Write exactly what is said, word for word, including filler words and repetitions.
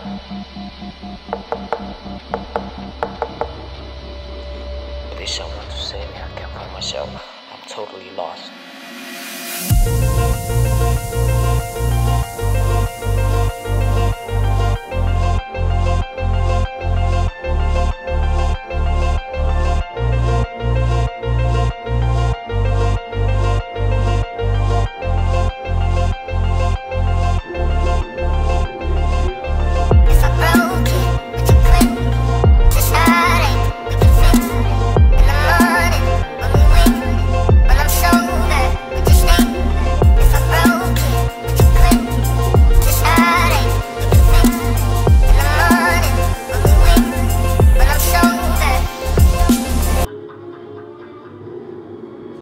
But there's someone to save me. I can't find myself. I'm totally lost.